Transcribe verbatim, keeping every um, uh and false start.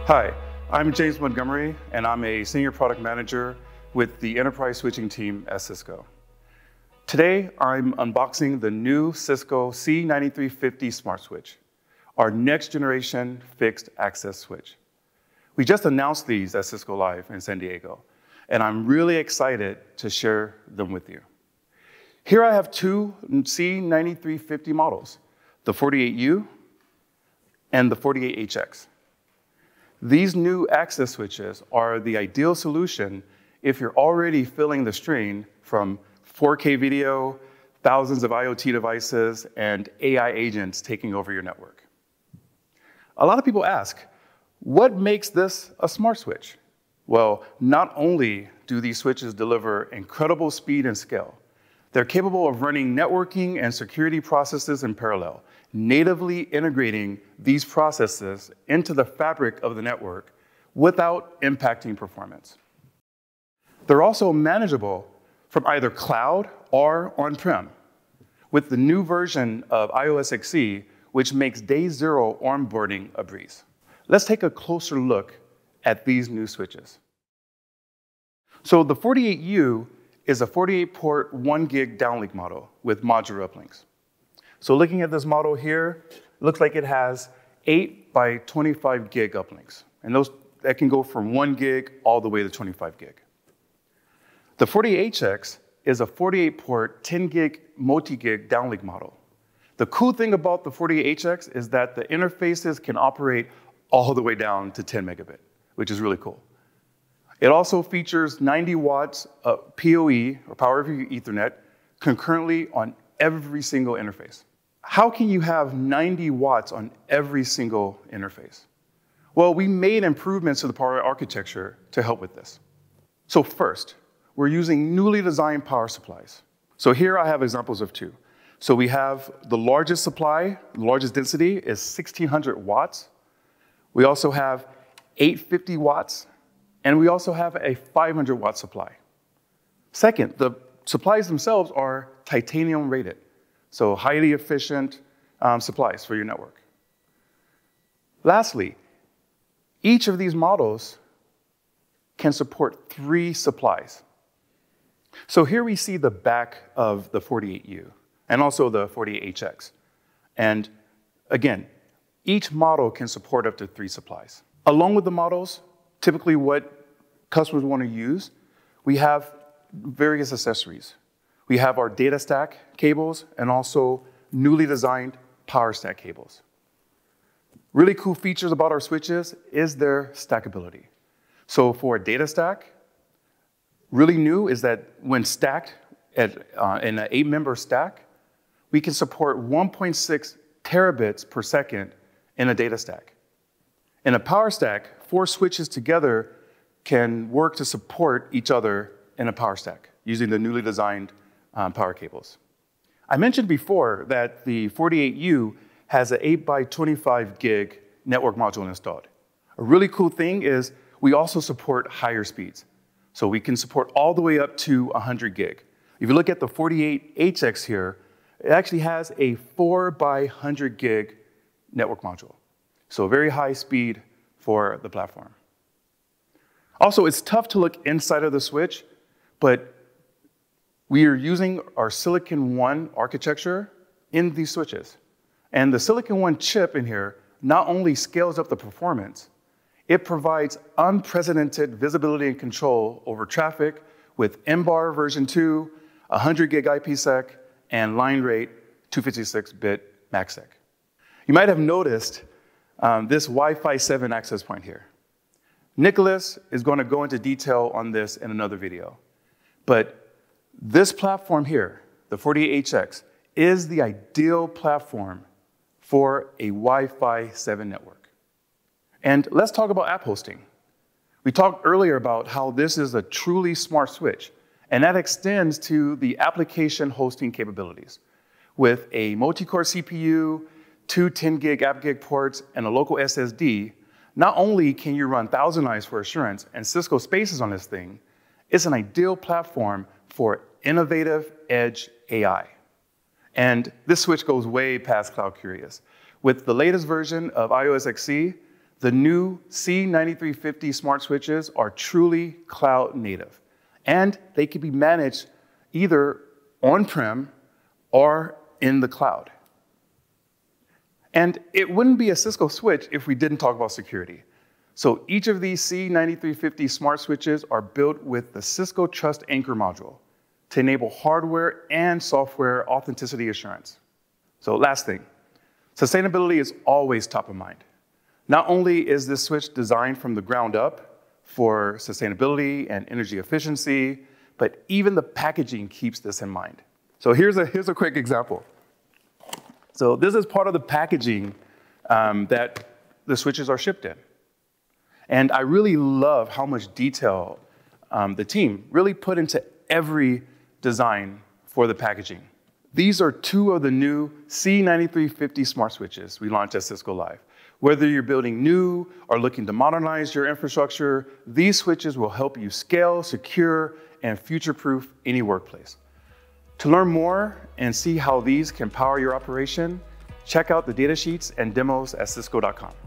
Hi, I'm James Montgomery, and I'm a Senior Product Manager with the Enterprise Switching team at Cisco. Today, I'm unboxing the new Cisco C nine three five zero Smart Switch, our next generation fixed access switch. We just announced these at Cisco Live in San Diego, and I'm really excited to share them with you. Here I have two C nine three five zero models, the forty-eight U and the forty-eight H X. These new access switches are the ideal solution if you're already feeling the strain from four K video, thousands of IoT devices, and A I agents taking over your network. A lot of people ask, what makes this a smart switch? Well, not only do these switches deliver incredible speed and scale, they're capable of running networking and security processes in parallel, natively integrating these processes into the fabric of the network without impacting performance. They're also manageable from either cloud or on-prem, with the new version of i O S X E, which makes day zero onboarding a breeze. Let's take a closer look at these new switches. So the forty-eight U is a forty-eight port one gig downlink model with modular uplinks. So looking at this model here, it looks like it has eight by twenty-five gig uplinks. And those, that can go from one gig all the way to twenty-five gig. The forty-eight H X is a forty-eight port ten gig multi-gig downlink model. The cool thing about the forty-eight H X is that the interfaces can operate all the way down to ten megabit, which is really cool. It also features ninety watts of P O E, or Power over Ethernet, concurrently on every single interface. How can you have ninety watts on every single interface? Well, we made improvements to the power architecture to help with this. So first, we're using newly designed power supplies. So here I have examples of two. So we have the largest supply, the largest density is sixteen hundred watts. We also have eight hundred fifty watts, and we also have a five hundred watt supply. Second, the supplies themselves are titanium rated, so highly efficient um, supplies for your network. Lastly, each of these models can support three supplies. So here we see the back of the forty-eight U and also the forty-eight H X. And again, each model can support up to three supplies. Along with the models, typically what customers want to use, we have various accessories. We have our data stack cables and also newly designed power stack cables. Really cool features about our switches is their stackability. So for a data stack, really new is that when stacked at, uh, in an eight member stack, we can support one point six terabits per second in a data stack. In a power stack, four switches together can work to support each other in a power stack using the newly designed um, power cables. I mentioned before that the forty-eight U has an eight by twenty-five gig network module installed. A really cool thing is we also support higher speeds. So we can support all the way up to one hundred gig. If you look at the forty-eight H X here, it actually has a four by one hundred gig network module. So very high speed for the platform. Also, it's tough to look inside of the switch, but we are using our Silicon One architecture in these switches. And the Silicon One chip in here not only scales up the performance, it provides unprecedented visibility and control over traffic with M bar version two, one hundred gig I P sec, and line rate two fifty-six bit MACsec. You might have noticed um, this Wi-Fi seven access point here. Nicholas is going to go into detail on this in another video. But this platform here, the forty-eight H X, is the ideal platform for a Wi-Fi seven network. And let's talk about app hosting. We talked earlier about how this is a truly smart switch, and that extends to the application hosting capabilities. With a multi-core C P U, two ten gig app gig ports, and a local S S D, not only can you run ThousandEyes for assurance and Cisco Spaces on this thing, it's an ideal platform for innovative edge A I. And this switch goes way past cloud curious. With the latest version of i O S X E, The new C ninety-three fifty Smart Switches are truly cloud native, and they can be managed either on-prem or in the cloud. And it wouldn't be a Cisco switch if we didn't talk about security. So each of these C ninety-three fifty Smart Switches are built with the Cisco Trust Anchor module to enable hardware and software authenticity assurance. So last thing, sustainability is always top of mind. Not only is this switch designed from the ground up for sustainability and energy efficiency, but even the packaging keeps this in mind. So here's a, here's a quick example. So this is part of the packaging um, that the switches are shipped in. And I really love how much detail um, the team really put into every design for the packaging. These are two of the new C ninety-three fifty Smart Switches we launched at Cisco Live. Whether you're building new or looking to modernize your infrastructure, these switches will help you scale, secure, and future-proof any workplace. To learn more and see how these can power your operation, check out the datasheets and demos at cisco dot com.